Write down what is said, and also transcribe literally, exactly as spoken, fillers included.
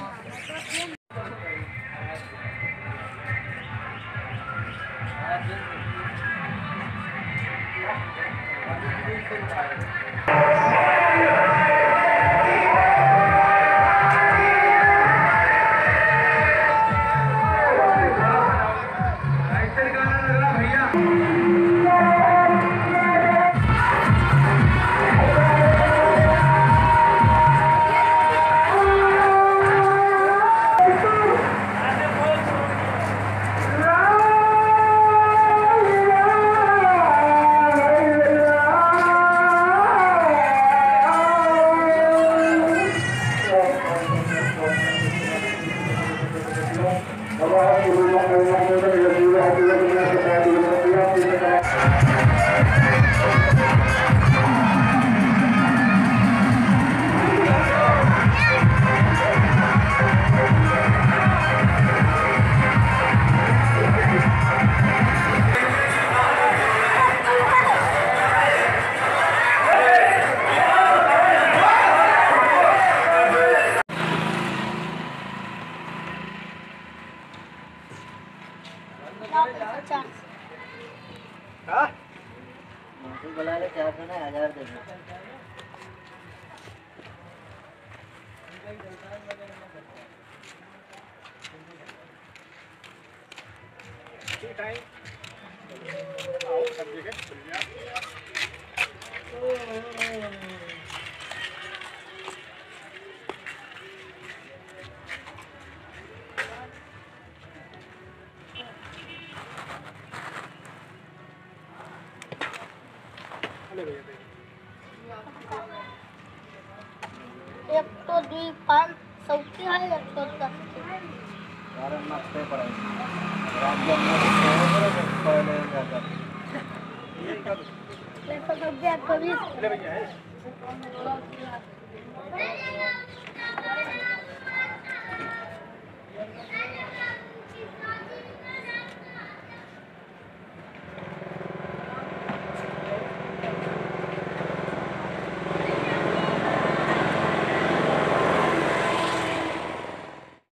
बुला ले चार सौ ना हजार दे दो। टाइम आओ सब जगह एक तो दी पाँच सौ की है, एक तो दस की है। यार मस्त है पढ़ाई। राज्य में पहले जाकर ले तो सब गया कभी ले भैया है Thank you.